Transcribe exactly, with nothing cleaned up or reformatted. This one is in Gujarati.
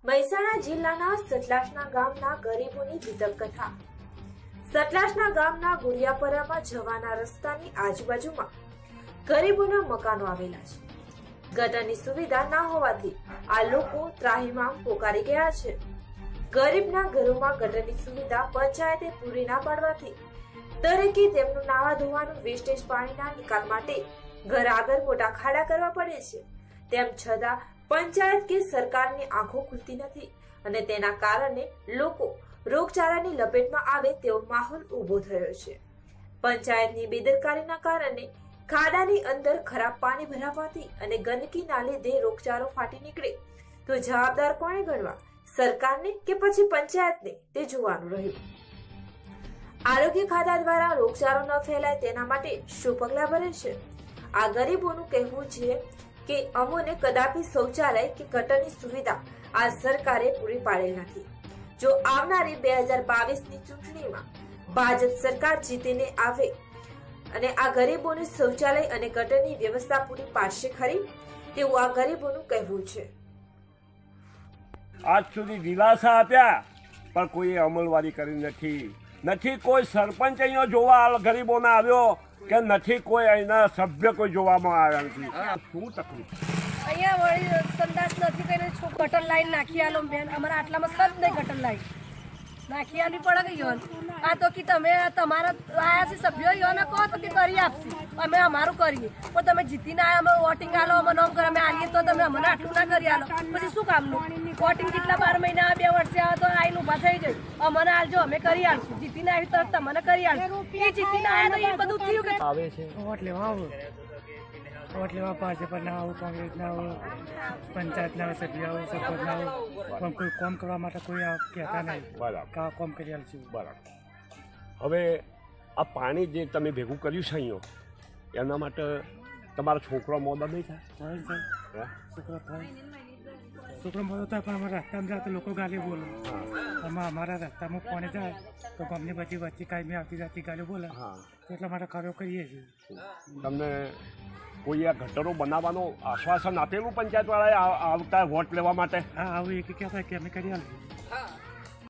મહેસાણા જિલ્લાના સતલાસના ગામના ગરીબોની વિતક કથા। સતલાસના ગામના ગુડિયાપરામાં જવાના રસ્તાની આજુબાજુમાં ગરીબોના મકાનો આવેલા છે। ગટરની સુવિધા ના હોવાથી આ લોકો ત્રાહિમામ પોકારી ગયા છે। ગરીબના ઘરોમાં ગટરની સુવિધા પંચાયતે પૂરી ના પાડવાથી દરેકે તેમનું નાવા ધોવાનું વેસ્ટેજ પાણીના નિકાલ માટે ઘર આગળ મોટા ખાડા કરવા પડે છે। તેમ છતાં પંચાયત કે સરકારની આંખો ખુલતી નથી અને તેના કારણે લોકો રોગચાળાની લપેટમાં આવે તેવો માહોલ ઊભો થયો છે। પંચાયતની બેદરકારીના કારણે ખાડાની અંદર ખરાબ પાણી ભરાવાથી અને ગંદકીના લીધે રોગચાળો ફાટી નીકળે તો જવાબદાર કોણે ગણવા, સરકારને કે પછી પંચાયતને, તે જોવાનું રહ્યું। આરોગ્ય ખાતા દ્વારા રોગચાળો ન ફેલાય તેના માટે શું પગલાં ભરે છે? આ ગરીબોનું કહેવું છે કે અમોને કદાપી શૌચાલય કે ગટરની સુવિધા આ સરકારે પૂરી પાડેલ નથી। જો આવનારી બે હજાર બાવીસ ની ચૂંટણીમાં ભાજપ સરકાર જીતીને આવે અને આ ગરીબોને શૌચાલય અને ગટરની વ્યવસ્થા પૂરી પાડશે ખરી, તેવું આ ગરીબોનું કહેવું છે। આજ સુધી દિલાસા આપ્યા પણ કોઈ અમલવારી કરી નથી। નથી કોઈ સરપંચ અહીંયા જોવા ગરીબોને આવ્યો કે નથી કોઈ અહીંના સભ્ય કોઈ જોવામાં આવ્યા નથી। શું તકલીફ અહીંયા વળી સંદાસ નથી કરીને ગટર લાઈન નાખી આલો બેન, અમારા આટલામાં સજ નહીં ગટર લાઈન નાખી આલી પડે કે યોન આ તો કે તમે તમારા આયા છે સભ્યો યોને કહો તો કે કરી આપશે, અમે અમારું કરીએ પણ તમે જીતીને આયા અમે વોટિંગ આલો અમે નોમ કરે અમે આલીએ તો તમે અમને આટલું ના કરી આલો પછી શું કામનું? વોટિંગ કેટલા બાર મહિના બે વર્ષે આવે તો આઈને ઊભા થઈ જાય અમને આલજો અમે કરી આલશું, જીતીને આવી તો તમને કરી આલશું। એ જીતીને આયા તો એ બધું થયું કે આવે છે વોટ લેવા આવો વોટ લેવા ભાજપ ના આવો, કોંગ્રેસ ના આવો, પંચાયત ના સભ્ય આવો, સરપંચ ના આવો, પણ કોઈ કામ કરવા માટે કોઈ કહેતા નહીં કે આ કામ કરી આલશું। બરાબર। હવે આ પાણી જે તમે ભેગું કર્યું છે અહીંયા એના માટે તમારો છોકરો મોદા નહીં થાય? થાય છોકરો થાય છોકરો મોદો થાય પણ અમારા રસ્તામાં જાય તો લોકો ગાલી બોલે, આમાં અમારા રસ્તામાં પાણી જાય તો ગામની બધી વચ્ચે કાયમી આવતી જતી ગાલી બોલે, એટલા માટે કાર્યો કરીએ છીએ। તમને કોઈ આ ગટરો બનાવવાનું આશ્વાસન આપેલું પંચાયત વાળાએ આવતા વોટ લેવા માટે? હા આવું એક કહેતા કે અમે કરી આવીએ।